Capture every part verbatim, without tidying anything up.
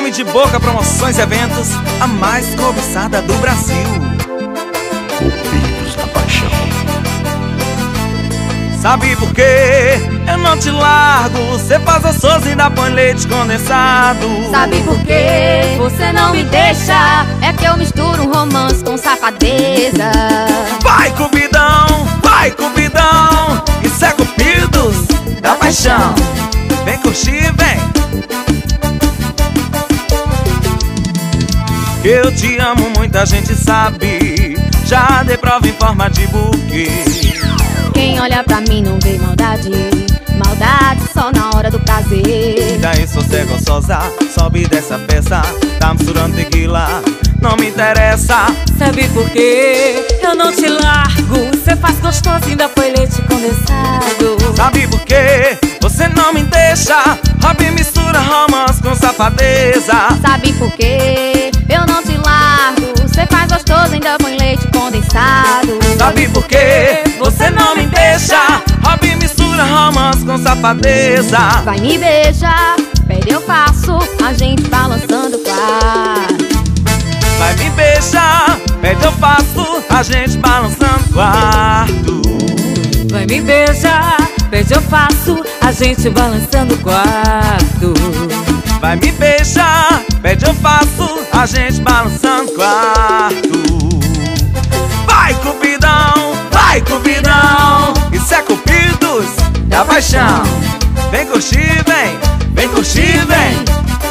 Nome de boca, promoções e eventos, a mais cobiçada do Brasil. Cupidos da Paixão. Sabe por quê? Eu não te largo. Cê faz gostoso e ainda põe leite condensado. Sabe por quê? Você não me deixa. É que eu misturo um romance com safadeza. Vai, Cupidão, vai, Cupidão. Isso é Cupidos da Paixão. Vem curtir, vem. Que eu te amo, muita gente sabe. Já dei prova em forma de buquê. Quem olha pra mim não vê maldade. Maldade só na hora do prazer. E daí sou cê gostosa, sobe dessa peça. Tá misturando tequila, não me interessa. Sabe por quê? Eu não te largo. Cê faz gostoso e ainda foi leite condensado. Sabe por quê? Você não me deixa. Hobby mistura romance com safadeza. Sabe por quê? Eu não te largo. Cê faz gostoso e ainda põe leite condensado. Sabe por quê? Você não me deixa. Hobby mistura romance com safadeza. Vai me beijar, pede eu faço, a gente balançando o quarto. Vai me beijar, pede eu faço, a gente balançando o quarto. Vai me beijar, pede eu faço, a gente balançando o quarto. Vai me beijar, pede eu faço, a gente balançando o quarto. Vai, Cupidão, vai, Cupidão. Isso é Cupidos da Paixão. Vem curtir, vem, vem curtir, vem.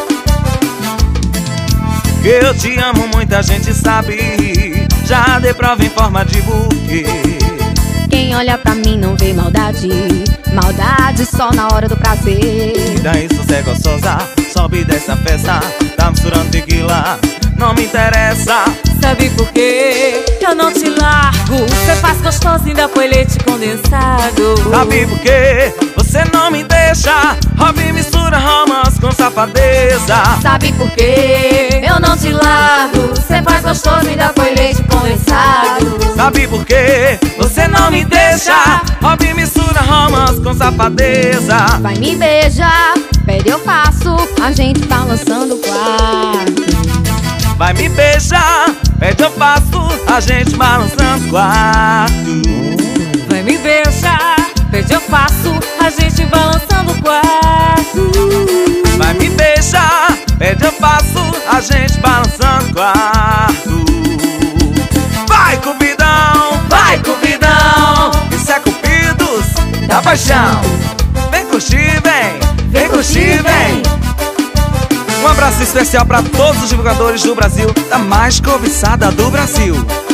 Que eu te amo, muita gente sabe. Já dei prova em forma de buquê. Quem olha pra mim não vê maldade. Maldade só na hora do prazer. E daí sou cê gostosa, sobe dessa festa. Tá misturando tequila, não me interessa. Sabe por quê? Eu não te largo. Cê faz gostoso e ainda foi leite condensado. Sabe por quê? Você não me deixa. Hobby mistura romance com safadeza. Sabe por quê? Eu não te largo. Cê faz gostoso e ainda foi leite condensado. Sabe por quê? Você não me deixa. Hobby mistura romance com safadeza. Vai me beijar, pede eu faço, a gente balançando o quarto. Vai me beijar, pede eu faço, a gente balançando o quarto. Vai me beijar, pede eu faço, a gente balançando o quarto. Vai me beijar, pede eu faço, a gente balançando o quarto. Vai, Cupidão, vai, Cupidão. Isso é Cupidos da Paixão. Vem curtir, vem, vem curtir, vem. Um abraço especial para todos os divulgadores do Brasil, da mais cobiçada do Brasil.